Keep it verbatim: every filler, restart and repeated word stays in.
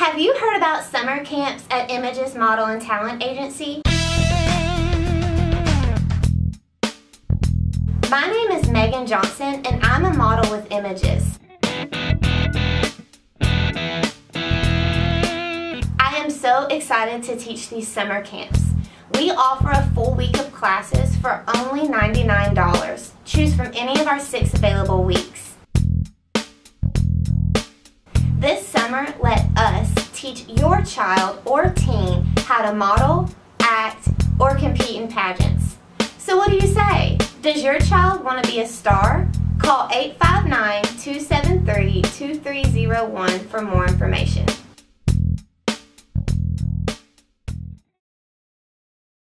Have you heard about summer camps at Images Model and Talent Agency? My name is Megan Johnson and I'm a model with Images. I am so excited to teach these summer camps. We offer a full week of classes for only ninety-nine dollars. Choose from any of our six available weeks. This summer, let us teach your child or teen how to model, act, or compete in pageants. So what do you say? Does your child want to be a star? Call eight five nine, two seven three, two three zero one for more information.